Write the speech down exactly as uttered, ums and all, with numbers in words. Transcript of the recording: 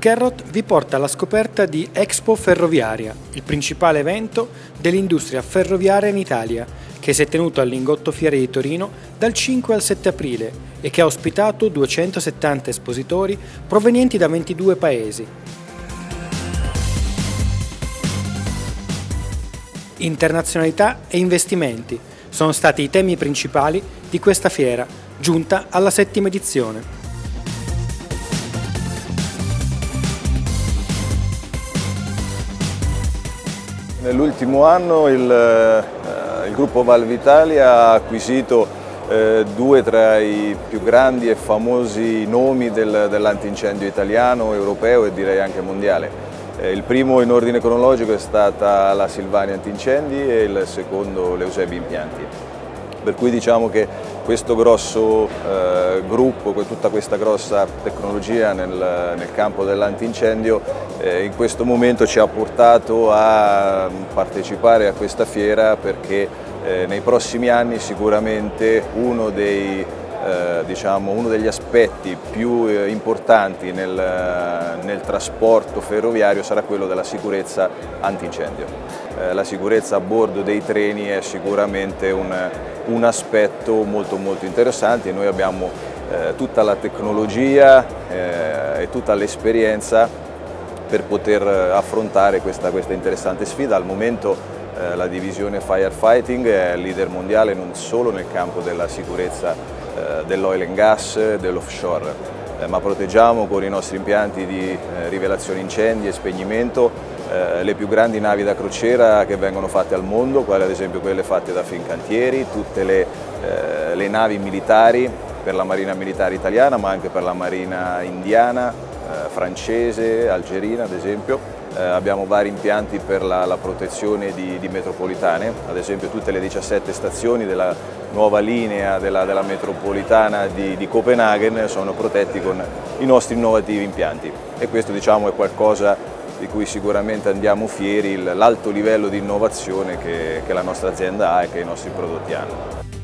Kerrot vi porta alla scoperta di Expo Ferroviaria, il principale evento dell'industria ferroviaria in Italia, che si è tenuto al Lingotto Fiere di Torino dal cinque al sette aprile e che ha ospitato duecentosettanta espositori provenienti da ventidue paesi. Internazionalità e investimenti sono stati i temi principali di questa fiera, giunta alla settima edizione. Nell'ultimo anno il, eh, il gruppo Valvitalia ha acquisito eh, due tra i più grandi e famosi nomi del, dell'antincendio italiano, europeo e direi anche mondiale. Eh, il primo in ordine cronologico è stata la Silvani Antincendi e il secondo l'Eusebi Impianti. Per cui diciamo che questo grosso eh, gruppo, tutta questa grossa tecnologia nel, nel campo dell'antincendio eh, in questo momento ci ha portato a partecipare a questa fiera perché eh, nei prossimi anni sicuramente uno dei, eh, diciamo, uno degli aspetti più eh, importanti nel, nel trasporto ferroviario sarà quello della sicurezza antincendio. Eh, la sicurezza a bordo dei treni è sicuramente un un aspetto molto molto interessante. Noi abbiamo eh, tutta la tecnologia eh, e tutta l'esperienza per poter affrontare questa, questa interessante sfida. Al momento eh, la divisione Firefighting è leader mondiale non solo nel campo della sicurezza eh, dell'oil and gas, dell'offshore, eh, ma proteggiamo con i nostri impianti di eh, rivelazione incendi e spegnimento Eh, le più grandi navi da crociera che vengono fatte al mondo, quali ad esempio quelle fatte da Fincantieri, tutte le, eh, le navi militari per la Marina Militare Italiana ma anche per la Marina Indiana, eh, francese, algerina ad esempio. Eh, abbiamo vari impianti per la, la protezione di, di metropolitane, ad esempio tutte le diciassette stazioni della nuova linea della, della metropolitana di, di Copenaghen sono protetti con i nostri innovativi impianti e questo diciamo è qualcosa di cui sicuramente andiamo fieri, l'alto livello di innovazione che, che la nostra azienda ha e che i nostri prodotti hanno.